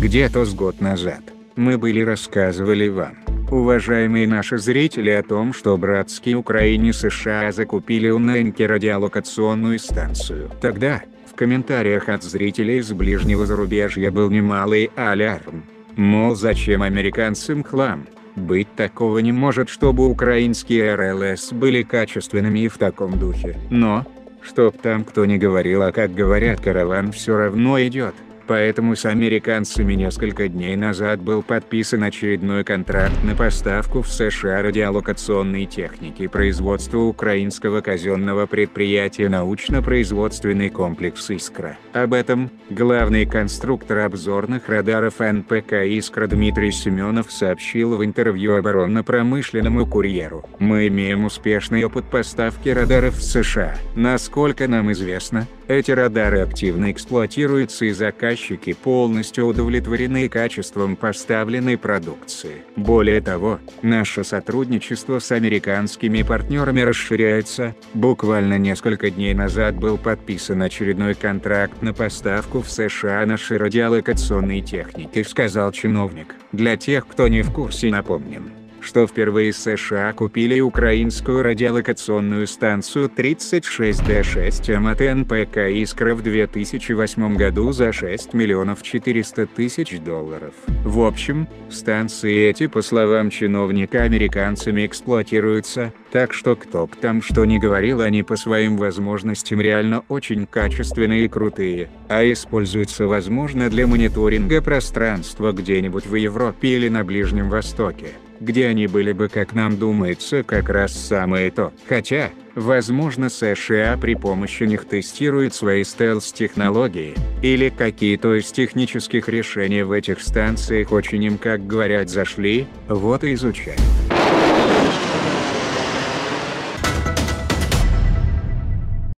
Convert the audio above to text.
где-то с год назад, мы рассказывали вам, уважаемые наши зрители, о том, что братские Украине США закупили у Неньки радиолокационную станцию. Тогда, в комментариях от зрителей из ближнего зарубежья был немалый алярм. Мол, зачем американцам хлам? Быть такого не может, чтобы украинские РЛС были качественными и в таком духе. Но, чтоб там кто ни говорил, а как говорят, караван все равно идет. Поэтому с американцами несколько дней назад был подписан очередной контракт на поставку в США радиолокационной техники производства украинского казенного предприятия научно-производственный комплекс «Искра». Об этом главный конструктор обзорных радаров НПК «Искра» Дмитрий Семенов сообщил в интервью оборонно-промышленному курьеру. «Мы имеем успешный опыт поставки радаров в США. Насколько нам известно, эти радары активно эксплуатируются и заказчики полностью удовлетворены качеством поставленной продукции. Более того, наше сотрудничество с американскими партнерами расширяется. Буквально несколько дней назад был подписан очередной контракт на поставку в США нашей радиолокационной техники», — сказал чиновник. Для тех, кто не в курсе, напомним, что впервые США купили украинскую радиолокационную станцию 36D6М от НПК «Искра» в 2008 году за $6 400 000. В общем, станции эти, по словам чиновника, американцами эксплуатируются, так что кто б там что ни говорил, они по своим возможностям реально очень качественные и крутые, а используются, возможно, для мониторинга пространства где-нибудь в Европе или на Ближнем Востоке, где они были бы, как нам думается, как раз самое то. Хотя, возможно, США при помощи них тестируют свои стелс-технологии, или какие-то из технических решений в этих станциях очень им, как говорят, зашли, вот и изучают.